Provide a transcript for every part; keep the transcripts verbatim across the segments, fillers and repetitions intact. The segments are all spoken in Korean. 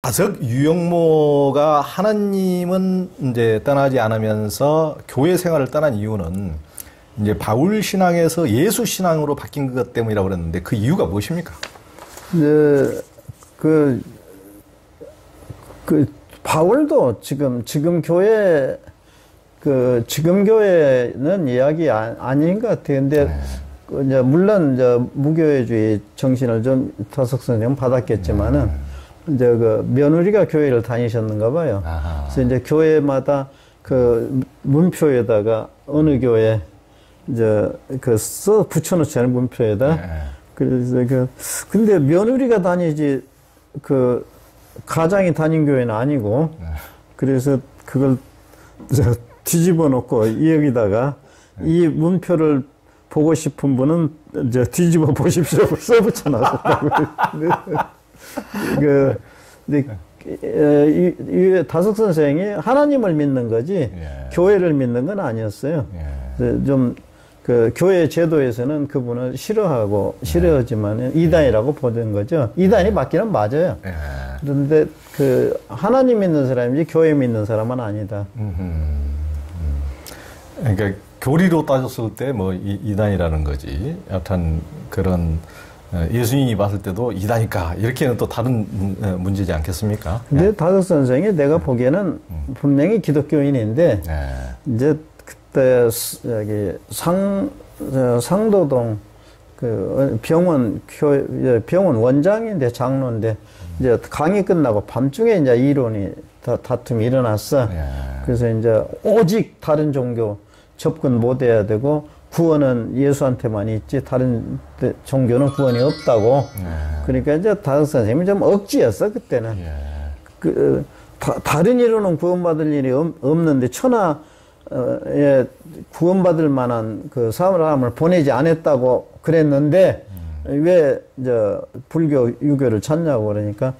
다석 유영모가 하나님은 이제 떠나지 않으면서 교회 생활을 떠난 이유는 이제 바울 신앙에서 예수 신앙으로 바뀐 것 때문이라고 그랬는데 그 이유가 무엇입니까? 네, 그, 그, 바울도 지금, 지금 교회, 그, 지금 교회는 이야기 아, 아닌 것 같아요. 근데, 네. 그 이제 물론, 이제 무교회주의 정신을 좀 타석 선생님 받았겠지만은, 네. 이제 그 며느리가 교회를 다니셨는가 봐요. 아하. 그래서 이제 교회마다 그 문표에다가 어느 교회, 이제 그 써 붙여놓잖아요, 문표에다. 네. 그래서 그, 근데 며느리가 다니지, 그, 가장이 다닌 교회는 아니고, 네. 그래서 그걸 저 뒤집어 놓고 여기다가 네. 이 문표를 보고 싶은 분은 이제 뒤집어 보십시오. 써붙여 놨었다고. 그, 근데, 이, 이 다석 선생이 하나님을 믿는 거지, 예. 교회를 믿는 건 아니었어요. 예. 좀, 그, 교회 제도에서는 그분을 싫어하고, 싫어하지만 예. 이단이라고 보는 거죠. 이단이 맞기는 맞아요. 예. 그런데 그, 하나님 믿는 사람이지 교회 믿는 사람은 아니다. 음, 그러니까, 교리로 따졌을 때 뭐 이단이라는 거지. 여튼 그런 예수님이 봤을 때도 이단일까 이렇게는 또 다른 문제지 않겠습니까? 근데 네. 다석 선생이 내가 네. 보기에는 음. 분명히 기독교인인데 네. 이제 그때 여기 상 상도동 그 병원 교 병원 원장인데 장로인데 음. 이제 강의 끝나고 밤중에 이제 이론이 다, 다툼이 일어났어. 네. 그래서 이제 오직 다른 종교 접근 못 해야 되고 구원은 예수한테만 있지 다른 종교는 구원이 없다고. 네. 그러니까 이제 다석 선생님이 좀 억지였어 그때는. 네. 그 다, 다른 이론은 구원받을 일이 없, 없는데 천하에 구원받을 만한 그 사람을 보내지 않았다고 그랬는데 음. 왜 저 불교 유교를 찾냐고 그러니까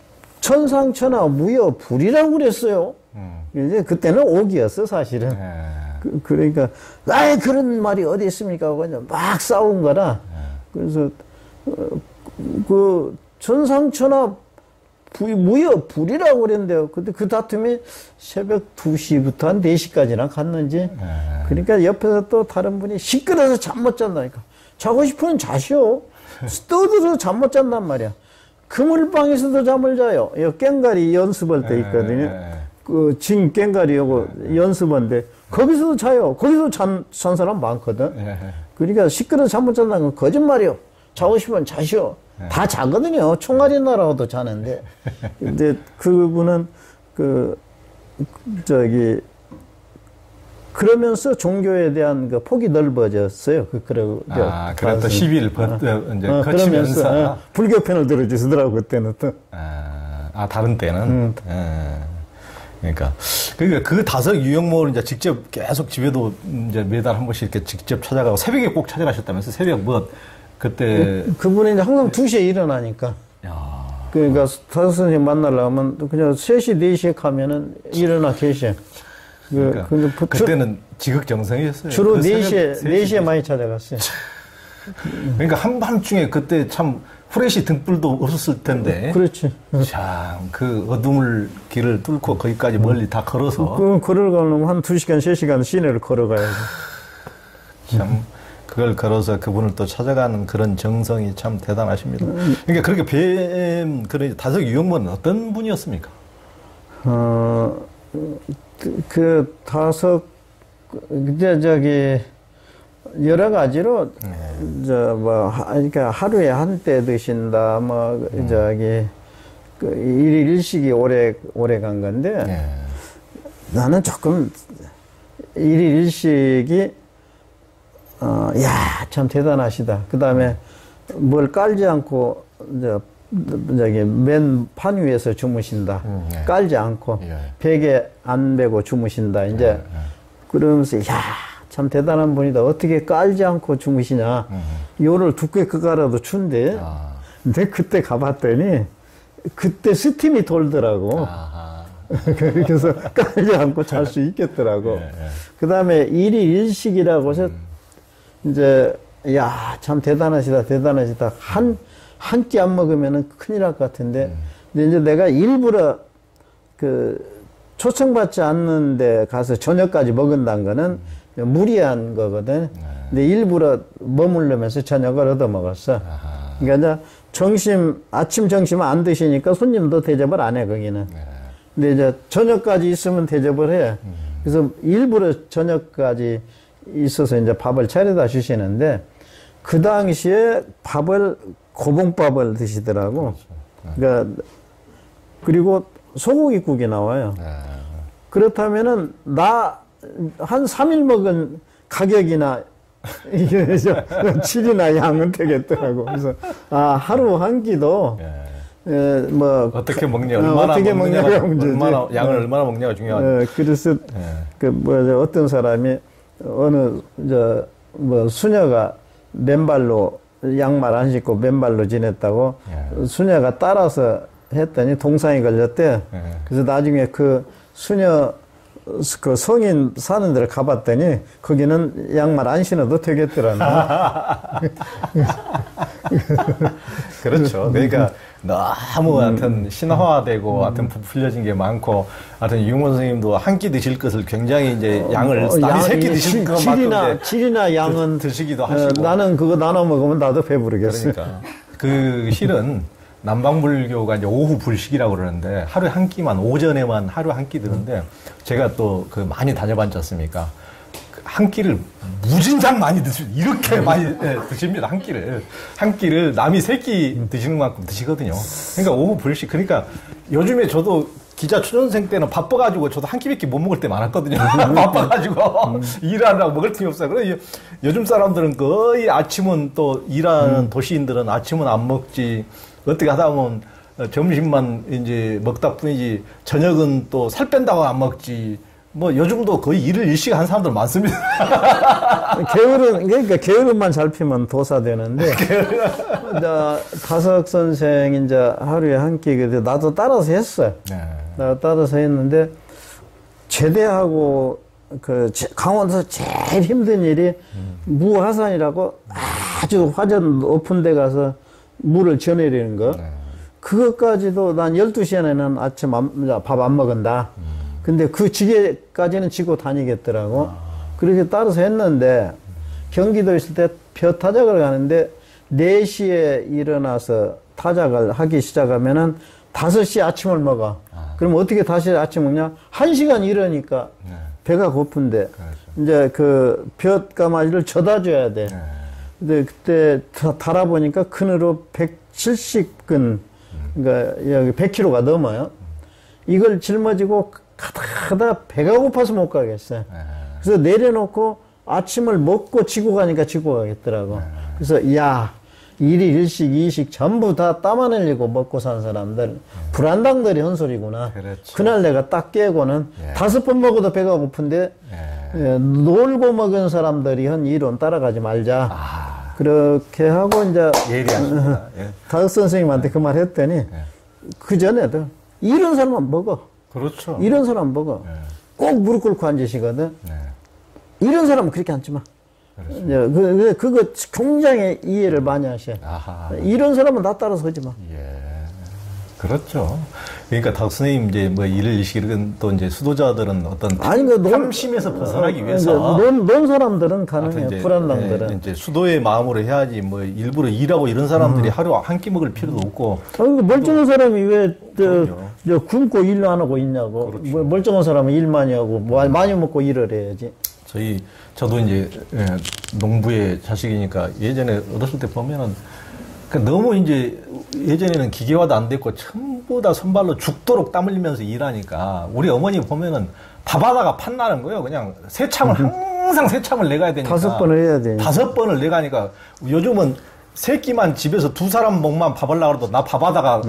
천상천하 무여 불이라고 그랬어요. 음. 이제 그때는 옥이었어 사실은. 네. 그, 그러니까, 아예 그런 말이 어디 있습니까? 그냥 막 싸운 거라. 그래서, 어, 그, 천상천하 불, 무여 불이라고 그랬는데요. 근데 그 다툼이 새벽 두 시부터 한 네 시까지나 갔는지. 그러니까 옆에서 또 다른 분이 시끄러워서 잠 못 잔다니까. 자고 싶으면 자시오. 떠들어서 잠 못 잔단 말이야. 그물방에서도 잠을 자요. 이 깽가리 연습할 때 있거든요. 그, 진 깽가리 요거 연습한데. 거기서도 자요. 거기서 잔, 잔 사람 많거든. 예. 그러니까 시끄러워서 잠 못 잔다는 건 거짓말이요. 자고 싶으면 자시오. 예. 다 자거든요. 총알이 날아와도 자는데. 근데 그분은 그, 저기, 그러면서 종교에 대한 그 폭이 넓어졌어요. 그, 그러고. 아, 그래 또 시비를 버, 어, 이제 어, 거치면서. 어, 불교편을 들어주시더라고, 그때는 또. 아, 아 다른 때는? 음. 예. 그러니까, 그러니까 그 다석 유영모를 이제 직접 계속 집에도 이제 매달 한 번씩 이렇게 직접 찾아가고 새벽에 꼭 찾아가셨다면서 새벽 뭐, 그때. 그, 그분이 이제 항상 두 시에 일어나니까. 야. 그러니까 다석 선생님 만나려면 그냥 세 시, 네 시에 가면은 일어나 계셔. 그러니까 그, 그, 그때는 지극정성이었어요. 주로 그 네 시에, 네 시에 많이 찾아갔어요. 그러니까 한밤중에 그때 참 후레쉬 등불도 없었을 텐데. 그렇지. 참, 그 어둠을 길을 뚫고 거기까지 멀리 다 걸어서. 그, 걸어가려면 한 두 시간, 세 시간 시내를 걸어가야지. 참, 그걸 걸어서 그분을 또 찾아가는 그런 정성이 참 대단하십니다. 그러니까 그렇게 뱀, 그런 다석 유영모는 어떤 분이었습니까? 어, 그, 그 다석, 이제 저기, 여러 가지로, 네. 저, 뭐, 그러니까 하루에 한 때 드신다, 뭐, 음. 저기, 그, 일일 일식이 오래, 오래 간 건데, 네. 나는 조금, 일일 일식이, 어, 야, 참 대단하시다. 그 다음에 뭘 깔지 않고, 저, 저기, 맨 판 위에서 주무신다. 음, 네. 깔지 않고, 예. 베개 안 베고 주무신다. 이제, 예, 예. 그러면서, 야, 참 대단한 분이다. 어떻게 깔지 않고 주무시냐. 음. 요를 두께 그가라도 춘대. 아. 근데 그때 가봤더니 그때 스팀이 돌더라고. 그래서 깔지 않고 잘 수 있겠더라고. 예, 예. 그 다음에 일일 일식이라고 해서 음. 이제 야, 참 대단하시다, 대단하시다. 한, 한 끼 안 먹으면은 큰일 날 것 같은데 음. 근데 이제 내가 일부러 그 초청받지 않는데 가서 저녁까지 먹은다는 거는 무리한 거거든. 네. 근데 일부러 머물르면서 저녁을 얻어 먹었어. 아하. 그러니까 이제 점심, 아침, 점심 안 드시니까 손님도 대접을 안 해, 거기는. 네. 근데 이제 저녁까지 있으면 대접을 해. 음. 그래서 일부러 저녁까지 있어서 이제 밥을 차려다 주시는데, 그 당시에 밥을, 고봉밥을 드시더라고. 그렇죠. 네. 그러니까, 그리고 소고기국이 나와요. 네. 그렇다면은, 나, 한 삼 일 먹은 가격이나, 이게, 질이나 양은 되겠더라고. 그래서, 아, 하루 한 끼도, 네. 에, 뭐. 어떻게 먹냐, 얼마나 어떻게 먹냐가, 먹냐가 문제지. 얼마나, 양을 네. 얼마나 먹냐가 중요하죠. 에, 그래서, 네. 그, 뭐, 어떤 사람이, 어느, 저, 뭐, 수녀가 맨발로, 양말 안 신고 맨발로 지냈다고, 네. 수녀가 따라서 했더니 동상이 걸렸대. 네. 그래서 나중에 그 수녀, 그 성인 사는 데를 가봤더니 거기는 양말 안 신어도 되겠더라. 그렇죠. 그러니까 너무 하여튼 신화화되고 음. 하여튼 부풀려진 게 많고 하여튼 유문 선생님도 한 끼 드실 것을 굉장히 이제 양을 어, 남이 세 끼 드실 것만큼 질이나 질이나 양은 드, 드시기도 하시고 어, 나는 그거 나눠 먹으면 나도 배부르겠어. 그러니까 그 실은 남방불교가 이제 오후 불식이라고 그러는데 하루에 한 끼만 오전에만 하루 한 끼 드는데 제가 또 그 많이 다녀봤지 않습니까? 한 끼를 무진장 많이 드시 이렇게 많이 네, 드십니다. 한 끼를 한 끼를 남이 세 끼 드시는 만큼 드시거든요. 그러니까 오후 불식 그러니까 요즘에 저도 기자 초년생 때는 바빠가지고 저도 한 끼밖에 못 먹을 때 많았거든요. 바빠가지고 일하느라고 먹을 틈이 없어요. 그래서 요즘 사람들은 거의 아침은 또 일하는 음. 도시인들은 아침은 안 먹지. 어떻게 하다 보면 점심만 이제 먹다 뿐이지 저녁은 또 살 뺀다고 안 먹지. 뭐 요즘도 거의 일을 일시간 하는 사람들 많습니다. 게으른 그러니까 게으름만 잘 피면 도사 되는데. 다석 선생 이제 하루에 한 끼 근데 나도 따라서 했어요. 네. 나도 따라서 했는데 제대하고 그 강원도에서 제일 힘든 일이 음. 무화산이라고 아주 화전 높은 데 가서 물을 지어내리는 거. 네. 그것까지도 난 열두 시에는 아침 밥 안 먹은다. 음. 근데 그 지게까지는 지고 다니겠더라고. 아. 그렇게 따라서 했는데, 경기도에 있을 때 벼 타작을 가는데, 네 시에 일어나서 타작을 하기 시작하면은 다섯 시에 아침을 먹어. 아. 그럼 어떻게 다시 아침 먹냐? 한 시간 일하니까 네. 배가 고픈데, 그렇죠. 이제 그 벼가마지를 져다 줘야 돼. 네. 근데 그때 달아보니까 큰으로 백칠십 근, 그러니까 여기 백 킬로그램가 넘어요. 이걸 짊어지고 가다 가다 배가 고파서 못 가겠어요. 그래서 내려놓고 아침을 먹고 지고 가니까 지고 가겠더라고. 그래서 야, 일일 일식, 이식 전부 다 땀 안 흘리고 먹고 산 사람들, 불안당들이 한 소리구나. 그렇죠. 그날 내가 딱 깨고는 예. 다섯 번 먹어도 배가 고픈데 예. 예, 놀고 먹은 사람들이 한 이론 따라가지 말자. 아. 그렇게 하고 이제 예리하십니다. 예. 다섯 선생님한테 그 말 했더니 예. 그 전에도 이런 사람은 먹어. 그렇죠. 이런 사람 먹어. 예. 꼭 무릎 꿇고 앉으시거든. 예. 이런 사람은 그렇게 앉지 마. 예, 그, 그거 굉장히 이해를 많이 하셔. 아하. 이런 사람은 나 따라서 하지 마. 예. 그렇죠. 그러니까 닥 선생님 이제 뭐 일을 일식은 또 이제 수도자들은 어떤 아니 그 탐심에서 벗어나기 위해서 논, 논 사람들은 가능해. 불안당들은 예, 이제 수도의 마음으로 해야지 뭐 일부러 일하고 이런 사람들이 음. 하루 한 끼 먹을 필요도 없고. 아니, 멀쩡한 사람이 왜 저, 저 굶고 일 안 하고 있냐고. 그렇죠. 뭐, 멀쩡한 사람은 일 많이 하고 뭐 많이 먹고 일을 해야지. 저희 저도 이제 예, 농부의 자식이니까 예전에 어렸을 때 보면은 그러니까 너무 이제 예전에는 기계화도 안 됐고 전부 다 손발로 죽도록 땀 흘리면서 일하니까 우리 어머니 보면은 밥 하다가 판나는 거예요. 그냥 세참을 항상 세참을 내가야 되니까 다섯 번을 해야 돼. 다섯 번을 내가니까 요즘은 세 끼만 집에서 두 사람 목만 밥 하려고 해도 나 밥 하다가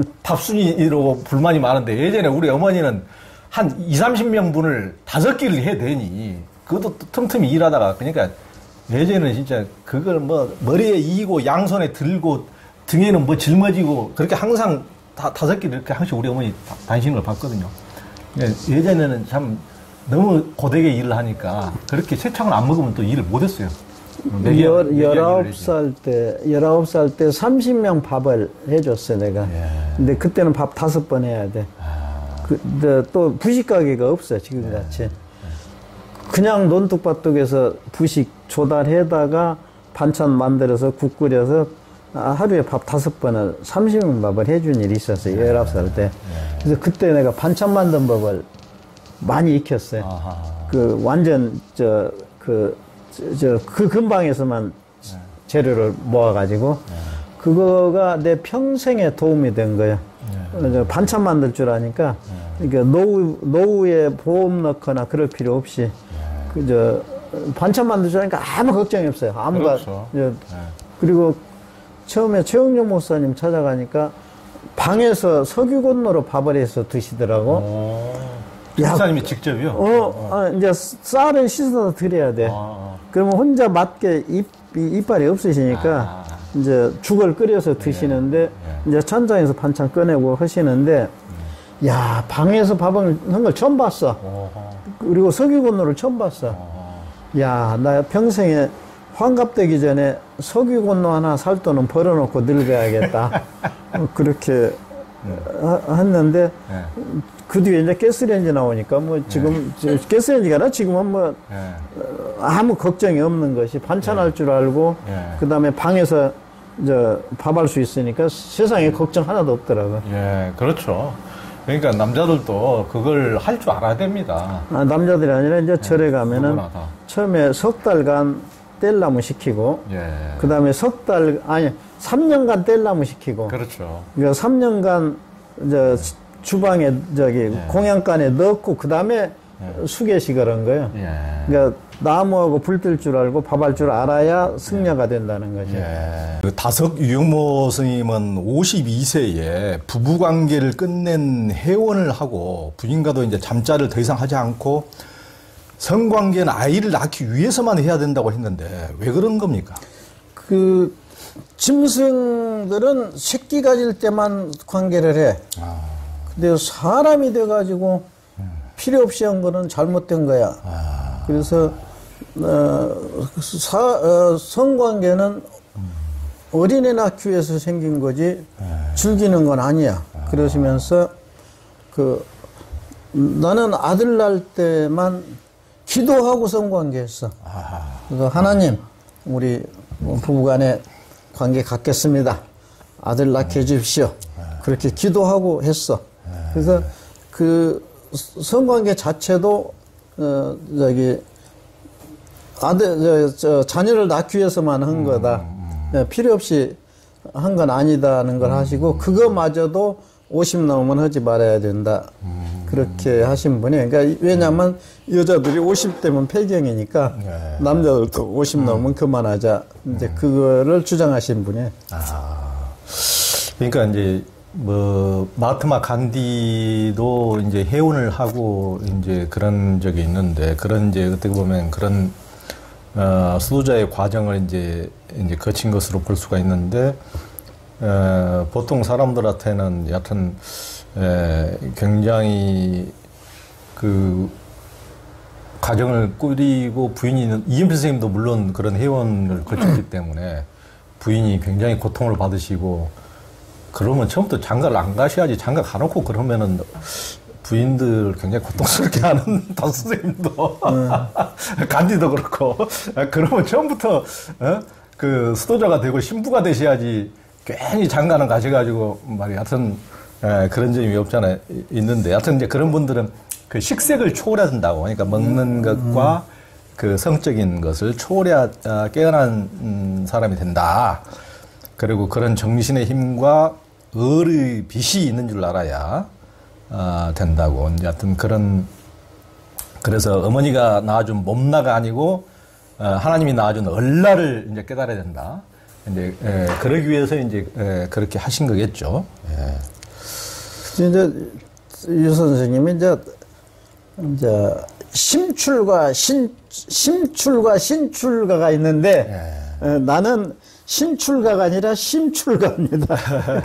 밥순이로 불만이 많은데 예전에 우리 어머니는 한 이삼십 명분을 다섯 끼를 해야 되니 그것도 틈틈이 일하다가 그러니까 예전에는 진짜 그걸 뭐 머리에 이고 양손에 들고 등에는 뭐 짊어지고 그렇게 항상 다, 다섯 끼를 이렇게 항상 우리 어머니 다니시는 걸 봤거든요. 예전에는 참 너무 고되게 일을 하니까 그렇게 세창을 안 먹으면 또 일을 못 했어요. 열, 열아홉 살 때, 열아홉 살 때 삼십 명 밥을 해줬어, 내가. 예. 근데 그때는 밥 다섯 번 해야 돼. 아. 그, 근데 또 부식 가게가 없어, 지금 같이. 예. 그냥 논뚝밭뚝에서 부식 조달해다가 반찬 만들어서 국 끓여서 하루에 밥 다섯 번을 삼십 명 밥을 해준 일이 있었어요, 예. 열아홉 살 때. 예. 그래서 그때 내가 반찬 만든 법을 많이 익혔어요. 아하. 그 완전, 저, 그, 저, 그 근방에서만 네. 재료를 모아가지고, 네. 그거가 내 평생에 도움이 된 거예요. 네. 반찬 만들 줄 아니까, 네. 그러니까 노후, 노후에 보험 넣거나 그럴 필요 없이, 네. 그, 저, 반찬 만들 줄 아니까 아무 걱정이 없어요. 아무가. 그렇죠. 저, 네. 그리고 처음에 최영종 목사님 찾아가니까, 방에서 석유곤로로 밥을 해서 드시더라고. 오. 목사님이 직접이요? 어, 어, 이제 쌀을 씻어서 드려야 돼. 아. 그러면 혼자 맞게 입, 이빨이 없으시니까 아. 이제 죽을 끓여서 드시는데 네. 네. 이제 천장에서 반찬 꺼내고 하시는데 네. 야, 방에서 밥을 한 걸 처음 봤어. 어허. 그리고 석유곤로를 처음 봤어. 어허. 야, 나 평생에 환갑되기 전에 석유곤로 하나 살 돈은 벌어놓고 늙어야겠다. 그렇게 네. 하, 했는데 네. 그 뒤에 이제 가스레인지 나오니까 뭐 지금 네. 가스레인지가 아니라 지금은 뭐 네. 아무 걱정이 없는 것이 반찬할 네. 줄 알고 네. 그 다음에 방에서 저 밥할 수 있으니까 세상에 걱정 하나도 없더라고요. 예, 그렇죠. 그러니까 남자들도 그걸 할 줄 알아야 됩니다. 아, 남자들이 아니라 이제 절에 가면은 처음에 석 달간 뗄나무 시키고 예. 그 다음에 석 달 아니 삼 년간 뗄나무 시키고 그렇죠. 그러니까 삼 년간 저 주방에 저기 예. 공양간에 넣고 그 다음에 예. 수계식을 한 거예요. 예. 그러니까 나무하고 불 뜰 줄 알고 밥할 줄 알아야 승려가 된다는 거죠. 예. 그 다석 유영모 스님은 오십이 세에 부부 관계를 끝낸 해원을 하고 부인과도 이제 잠자를 더 이상 하지 않고 성관계는 아이를 낳기 위해서만 해야 된다고 했는데 왜 그런 겁니까? 그 짐승들은 새끼 가질 때만 관계를 해. 아. 근데 사람이 돼가지고 음. 필요 없이 한 거는 잘못된 거야. 아. 그래서 어, 사, 어, 성관계는 음. 어린애 낳기 위해서 생긴 거지 아. 즐기는 건 아니야. 아. 그러시면서 그 나는 아들 낳을 때만 기도하고 성관계했어. 아. 그래서 하나님 우리 부부간에 관계 갖겠습니다. 아들 낳게 해주십시오. 그렇게 기도하고 했어. 그래서 그 성관계 자체도 어 저기 아들 저, 저 자녀를 낳기 위해서만 한 거다. 음. 필요 없이 한 건 아니다는 걸 하시고 그거마저도 오십 넘으면 하지 말아야 된다. 음. 그렇게 하신 분이. 그러니까 왜냐하면 여자들이 오십 대면 폐경이니까 네. 남자들도 오십 음. 넘으면 그만하자. 이제 음. 그거를 주장하신 분이. 아. 그러니까 이제 뭐 마하트마 간디도 이제 해운을 하고 이제 그런 적이 있는데 그런 이제 어떻게 보면 그런 어, 수도자의 과정을 이제 이제 거친 것으로 볼 수가 있는데. 에, 보통 사람들한테는 여하튼 에, 굉장히 그 가정을 꾸리고 부인이 이은필 선생님도 물론 그런 회원을 거쳤기 때문에 부인이 굉장히 고통을 받으시고 그러면 처음부터 장가를 안 가셔야지 장가 가놓고 그러면은 부인들 굉장히 고통스럽게 하는 다수 선생님도 음. 간디도 그렇고 그러면 처음부터 어? 그 수도자가 되고 신부가 되셔야지 괜히 장가는 가셔가지고, 말이, 하여튼, 에, 그런 점이 없잖아요. 있는데, 하여튼 이제 그런 분들은 그 식색을 초월해야 된다고. 그러니까 먹는 것과 그 성적인 것을 초월해야, 아, 깨어난 음, 사람이 된다. 그리고 그런 정신의 힘과 의의 빛이 있는 줄 알아야, 아, 된다고. 이제 하여튼 그런, 그래서 어머니가 낳아준 몸나가 아니고, 어, 하나님이 낳아준 얼라를 이제 깨달아야 된다. 이제, 에, 그러기 위해서 이제, 에, 그렇게 하신 거겠죠. 예. 이제, 유 선생님이 이제, 이제, 심출과 신, 심출과 신출가가 있는데, 예. 에, 나는 신출가가 아니라 심출가입니다.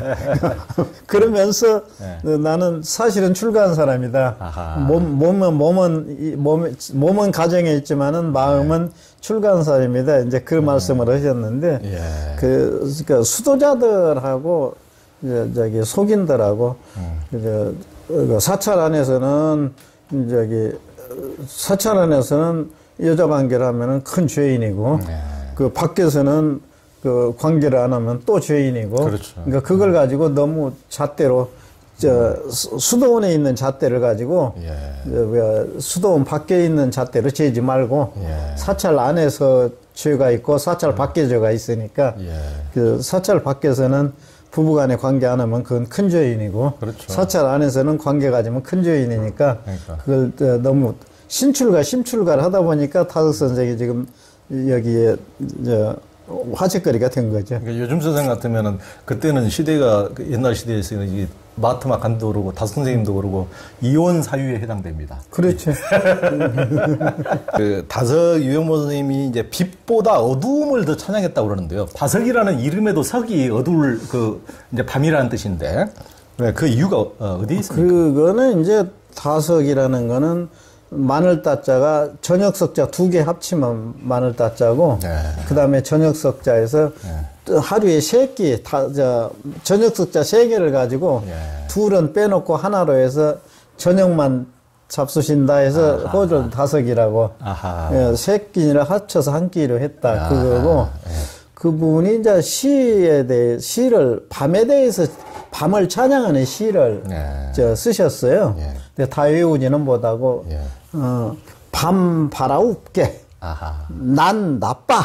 그러면서 네. 나는 사실은 출가한 사람이다. 몸, 몸은, 몸은, 몸은, 몸은 가정에 있지만은 마음은 네. 출가한 사람이다. 이제 그 네. 말씀을 하셨는데, 예. 그, 그 수도자들하고, 저기, 속인들하고, 음. 그 사찰 안에서는, 저기, 사찰 안에서는 여자 관계를 하면은 큰 죄인이고, 네. 그 밖에서는 그 관계를 안 하면 또 죄인이고. 그렇죠. 그러니까 그걸 가지고 너무 잣대로, 저, 수도원에 있는 잣대를 가지고, 예. 저, 수도원 밖에 있는 잣대로 재지 말고, 예. 사찰 안에서 죄가 있고, 사찰 밖에 죄가 있으니까, 예. 그 사찰 밖에서는 부부간에 관계 안 하면 그건 큰 죄인이고, 그렇죠. 사찰 안에서는 관계 가지면 큰 죄인이니까, 그러니까. 그걸 너무 신출가, 심출가를 하다 보니까 타석 선생이 지금 여기에, 저, 화제거리가 된 거죠. 그러니까 요즘 세상 같으면은 그때는 시대가 옛날 시대에서 이게 마트마 간도 그러고 다섯 선생님도 그러고 이혼 사유에 해당됩니다. 그렇죠. 그 다석 유영모 선생님이 이제 빛보다 어두움을 더 찬양했다고 그러는데요. 다석이라는 이름에도 석이 어두울 그 이제 밤이라는 뜻인데 그 이유가 어디에 있습니까? 그거는 이제 다석이라는 거는 마늘 따자가 저녁석자 두 개 합치면 마늘 따자고, 네. 그 다음에 저녁석자에서 네. 하루에 세 끼, 다, 저, 저녁석자 세 개를 가지고 네. 둘은 빼놓고 하나로 해서 저녁만 잡수신다 해서 호절 다석이라고, 예, 세 끼를 합쳐서 한 끼로 했다. 아하. 그거고, 네. 그분이 이제 시에 대해, 시를, 밤에 대해서 밤을 찬양하는 시를 네. 저 쓰셨어요. 네. 근데 다 외우지는 못하고, 네. 어, 밤 바라웃게, 아하. 난 나빠.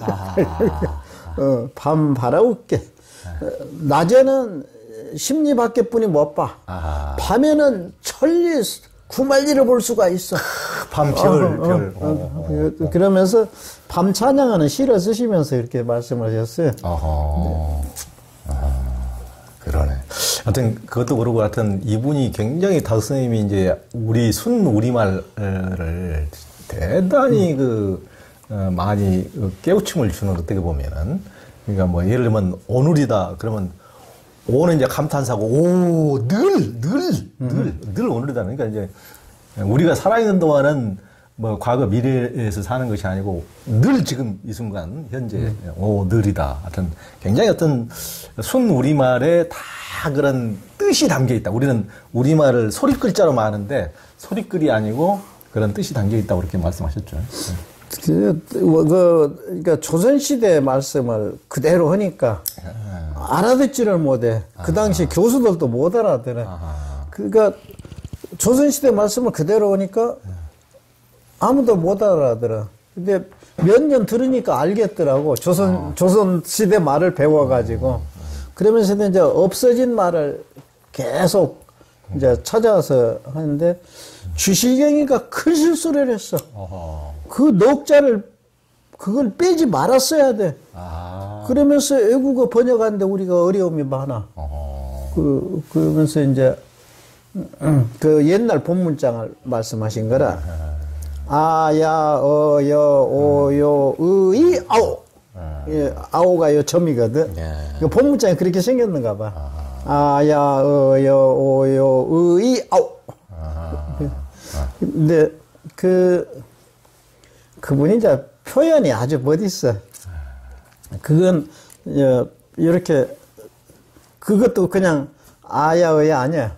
어, 밤 바라웃게. 네. 낮에는 심리밖에 뿐이 못 봐. 아하. 밤에는 천리 구만리를 볼 수가 있어. 밤 별, 어, 별. 어, 어, 어, 어. 그러면서 밤 찬양하는 시를 쓰시면서 이렇게 말씀을 하셨어요. 어허. 네. 아. 그러네. 하여튼, 그것도 그러고, 하여튼, 이분이 굉장히 다섯 선생님이 이제, 우리 순 우리말을 대단히 음. 그, 어, 많이 깨우침을 주는, 어떻게 보면은. 그러니까 뭐, 예를 들면, 오늘이다. 그러면, 오는 이제 감탄사고, 오, 늘, 늘, 늘, 음. 늘 오늘이다. 그러니까 이제, 우리가 살아있는 동안은, 뭐, 과거, 미래에서 사는 것이 아니고, 늘 지금 이 순간, 현재, 음. 오, 늘이다. 하여튼, 굉장히 어떤, 순 우리말에 다 그런 뜻이 담겨 있다. 우리는 우리말을 소리글자로 아는데, 소리글이 아니고, 그런 뜻이 담겨 있다고 그렇게 말씀하셨죠. 그, 그, 그러니까 조선시대 말씀을 그대로 하니까, 아. 알아듣지를 못해. 그 당시 아. 교수들도 못 알아들어. 아. 그러니까, 조선시대 말씀을 그대로 하니까, 아무도 못 알아들어. 근데 몇 년 들으니까 알겠더라고. 조선, 어. 조선 시대 말을 배워가지고. 음. 그러면서 이제 없어진 말을 계속 음. 이제 찾아서 하는데, 주시경이가 큰 실수를 했어. 어허. 그 녹자를, 그걸 빼지 말았어야 돼. 아. 그러면서 외국어 번역하는데 우리가 어려움이 많아. 어허. 그, 그러면서 이제, 그 옛날 본문장을 말씀하신 거라. 어허. 아, 야, 어, 여, 오, 요, 으, 이, 아오. 예, 아오가 요 점이거든. 예. 그 본문장이 그렇게 생겼는가 봐. 아, 야, 어, 여, 오, 요, 으, 이, 아오. 아. 근데, 그, 그분이 이제 표현이 아주 멋있어. 그건, 여, 이렇게, 그것도 그냥, 아야, 어야 아니야.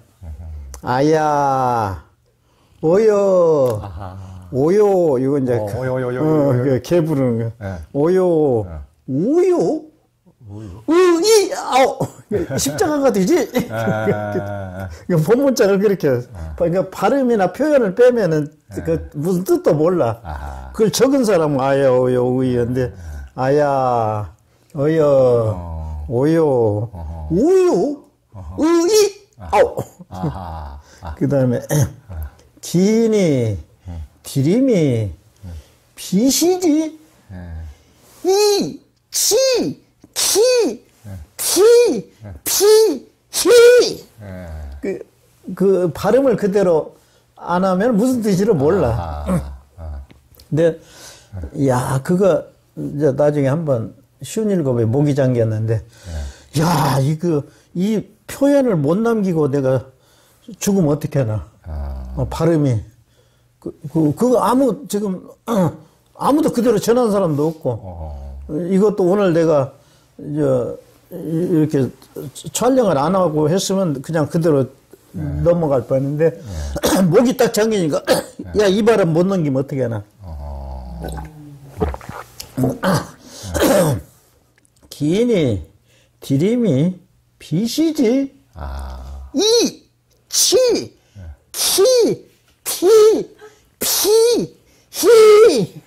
아야, 어여. 아하. 오요, 이거 이제, 어, 오요, 오요, 오요, 어, 오요. 그, 개 부르는 거. 네. 오요, 네. 우요? 으, 이, 아오! 십자가가 되지? 그 본문장을 그렇게, 아. 그러니까 발음이나 표현을 빼면은, 네. 그, 무슨 뜻도 몰라. 아하. 그걸 적은 사람은 아야, 오요, 우이인데, 아야, 어여, 어. 오요, 어허. 우요, 어허. 으, 이, 아오! 그 다음에, 기인이, 디림이 비시지 이, 치, 키, 티, 피, 히 그, 그 발음을 그대로 안 하면 무슨 뜻인지를 몰라. 근데 야 그거 이제 나중에 한번 쉬운 일곱에 모기 잠겼는데, 네. 야, 이거, 이 표현을 못 남기고 내가 죽으면 어떻게 하나. 아. 어, 발음이. 그, 그, 그거 아무, 지금, 어, 아무도 그대로 전한 사람도 없고, 어. 이것도 오늘 내가, 저, 이렇게 촬영을 안 하고 했으면 그냥 그대로 네. 넘어갈 뻔했는데, 네. 목이 딱 잠기니까, 야, 이 발음 못 넘기면 어떻게 하나. 어. 기인이, 디림이, 비시지, 아. 이, 치, 키, 피, 피, 히.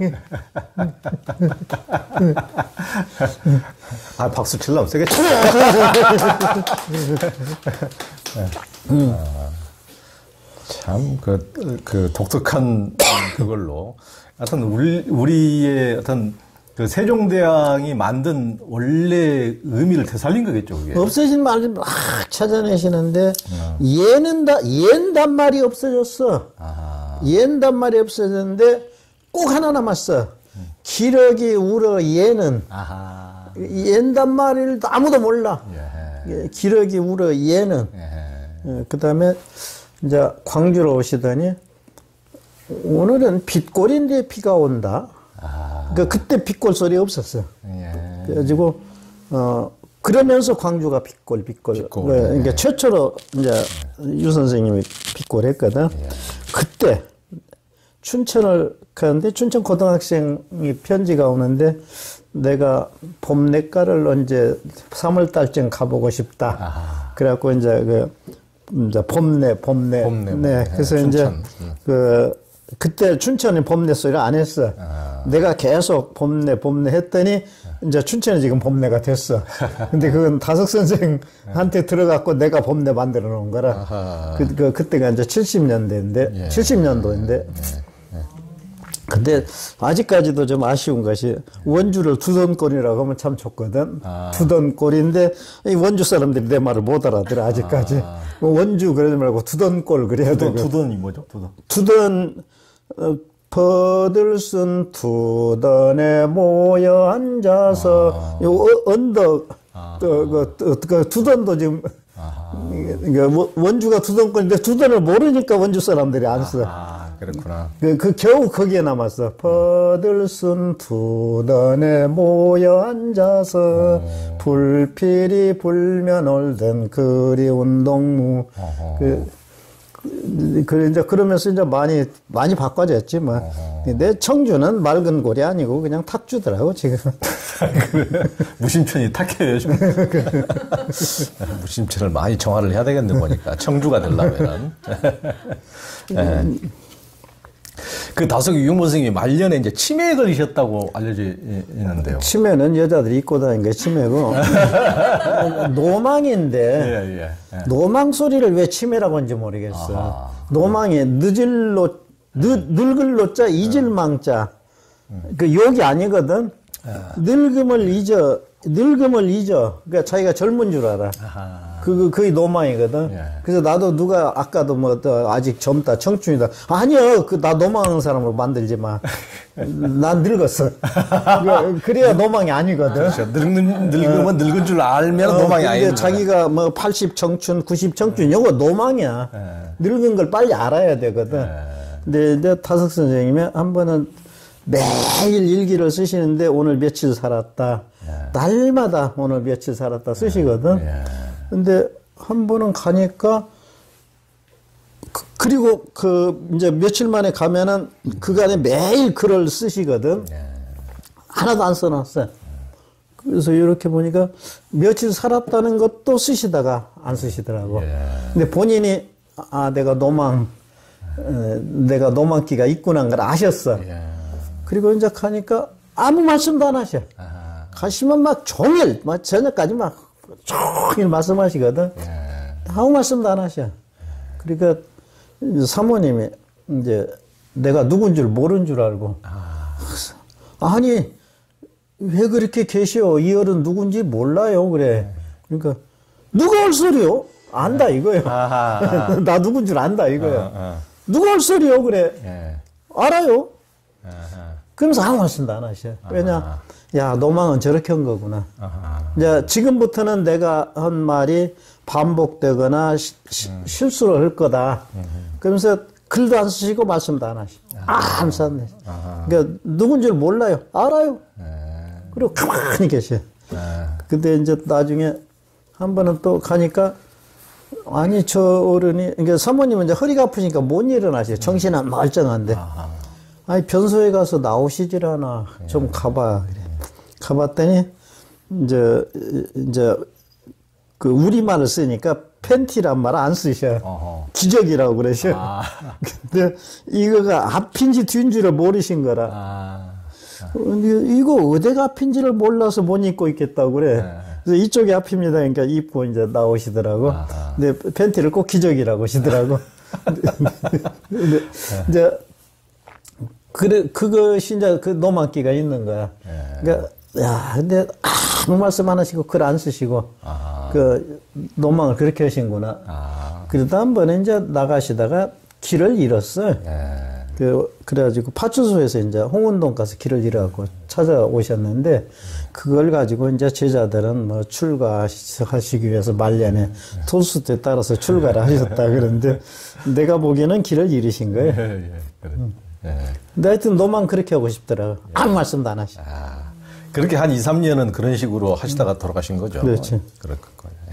아, 박수 치려면 세겠지. 음. 아, 참, 그, 그, 독특한 그걸로. 하여튼, 우리, 우리의 어떤, 그 세종대왕이 만든 원래 의미를 되살린 거겠죠, 그게. 없어진 말을 막 찾아내시는데, 어. 얘는 다, 옌 단말이 없어졌어. 아. 옌 단말이 없어졌는데, 꼭 하나 남았어. 음. 기러기, 우러, 얘는. 아하. 옌 단말을 아무도 몰라. 예. 기러기, 우러, 얘는. 예. 그 다음에, 이제 광주로 오시더니, 오늘은 빛골인데 비가 온다. 아. 그 그때 빛골 소리 없었어. 예. 그래가지고 어 그러면서 광주가 빛골 빛골. 빛골. 네. 그러니까 예. 최초로 이제 예. 유 선생님이 빛골 했거든. 예. 그때 춘천을 가는데 춘천 고등학생이 편지가 오는데 내가 봄내가를 언제 삼월 달쯤 가보고 싶다. 아하. 그래갖고 이제 그 이제 봄내 봄내. 봄내. 네. 그래서 예. 이제 그 그때 춘천이 봄내 소리를 안 했어. 아. 내가 계속 봄내, 봄내 했더니, 이제 춘천이 지금 봄내가 됐어. 근데 그건 다석 선생한테 들어갔고 내가 봄내 만들어 놓은 거라. 그, 그, 그때가 이제 칠십 년대인데, 예. 칠십 년도인데. 예. 예. 근데 아직까지도 좀 아쉬운 것이 원주를 두던골이라고 하면 참 좋거든. 아. 두던골인데, 이 원주 사람들이 내 말을 못 알아들어, 아직까지. 아. 원주 그러지 말고 두던골 그래야 되고. 두던이 뭐죠? 두던. 두던, 어, 버들순 두던에 모여 앉아서, 아. 요, 어, 언덕, 아. 그, 그, 그, 두던도 지금, 이게 원주가 두던권인데 두던을 모르니까 원주 사람들이 안 써. 아, 그렇구나. 그, 그 겨우 거기에 남았어. 버들순 두던에 모여 앉아서 오. 불필이 불면 올든 그리운 동무. 그, 그, 이제 그러면서 이제 많이, 많이 바꿔졌지, 뭐. 내 청주는 맑은 골이 아니고 그냥 탁주더라고, 지금. 무심천이 탁해요, 좀. 무심천을 많이 정화를 해야 되겠네, 보니까. 청주가 되려면은. 네. 그 다석 유용보 선생님이 말년에 이제 치매에 걸리셨다고 알려져 있는데요. 치매는 여자들이 입고 다니는 게 치매고. 노망인데. 예, 예, 예. 노망 소리를 왜 치매라고 하는지 모르겠어. 아하. 노망이 늦을 노, 늦, 늙을 노자, 잊을 망자. 음. 그 욕이 아니거든. 아. 늙음을 잊어, 늙음을 잊어. 그러니까 자기가 젊은 줄 알아. 아하. 그, 그게 노망이거든. 예. 그래서 나도 누가 아까도 뭐, 아직 젊다, 청춘이다. 아니요, 그, 나 노망하는 사람으로 만들지 마. 난 늙었어. 그래야 노망이 아니거든. 그렇죠. 늙는, 늙으면 늙은 줄 알면 어, 노망이 아니야. 근데 자기가 뭐 팔십 청춘, 구십 청춘, 요거 노망이야. 예. 늙은 걸 빨리 알아야 되거든. 예. 근데, 내 타석 선생님이 한 번은 매일 일기를 쓰시는데 오늘 며칠 살았다. 예. 날마다 오늘 며칠 살았다 쓰시거든. 예. 근데 한 번은 가니까 그, 그리고 그 이제 며칠 만에 가면은 그간에 매일 글을 쓰시거든. 예. 하나도 안 써놨어요. 그래서 이렇게 보니까 며칠 살았다는 것도 쓰시다가 안 쓰시더라고. 예. 근데 본인이 아 내가 노망 에, 내가 노망기가 있구나 하는 걸 아셨어. 예. 그리고 이제 가니까 아무 말씀도 안 하셔. 아하. 가시면 막 종일 막 저녁까지 막 종일 말씀하시거든. 예. 아무 말씀도 안 하셔. 예. 그러니까 사모님이 이제 내가 누군 줄 모르는 줄 알고 아. 아니 왜 그렇게 계셔? 이 어른 누군지 몰라요. 그래. 그러니까 누가 할 소리요? 안다 이거예요. 아하, 아하. 나 누군 줄 안다 이거예요. 아하, 아하. 누가 할 소리요? 그래. 예. 알아요. 아하. 그러면서 아무 말씀도 안 하셔요. 왜냐, 아하. 야, 노망은 저렇게 한 거구나. 아하. 이제 지금부터는 내가 한 말이 반복되거나 시, 시, 음. 실수를 할 거다. 음흠. 그러면서 글도 안 쓰시고 말씀도 안 하시고. 아, 안 썼네. 그러니까 누군 줄 몰라요. 알아요. 네. 그리고 가만히 계셔요. 네. 근데 이제 나중에 한 번은 또 가니까 아니, 저 어른이, 그러니까 사모님은 이제 허리가 아프니까 못 일어나셔요. 정신은 멀쩡한데. 아하. 아니, 변소에 가서 나오시질 않아. 네. 좀 가봐. 그래. 가봤더니, 이제, 이제, 그, 우리말을 쓰니까 팬티란 말 안 쓰셔. 어허. 기적이라고 그러셔. 아. 근데 이거가 앞인지 뒤인 줄을 모르신 거라. 아. 근데 이거 어디가 앞인지를 몰라서 못 입고 있겠다고 그래. 네. 그래서 이쪽이 앞입니다. 그러니까 입고 이제 나오시더라고. 아하. 근데 팬티를 꼭 기적이라고 하시더라고. 근데 이제, 그래, 그것이 이제 그 노망기가 있는 거야. 네. 그러니까, 야, 근데 아무 말씀 안 하시고 글 안 쓰시고, 아하. 그 노망을 그렇게 하신구나. 아하. 그러다 한 번에 이제 나가시다가 길을 잃었어요. 네. 그, 그래가지고 파출소에서 이제 홍은동 가서 길을 잃어갖고 찾아오셨는데, 그걸 가지고 이제 제자들은 뭐 출가하시기 위해서 말년에 토스트에 따라서 출가를 하셨다 그러는데, 내가 보기에는 길을 잃으신 거예요. 예, 예, 그래. 응. 예. 근데 하여튼 노망 그렇게 하고 싶더라고. 예. 아무 말씀도 안 하시고. 아, 그렇게 한 이, 삼 년은 그런 식으로 하시다가 돌아가신 거죠. 그렇지. 그럴 거예요.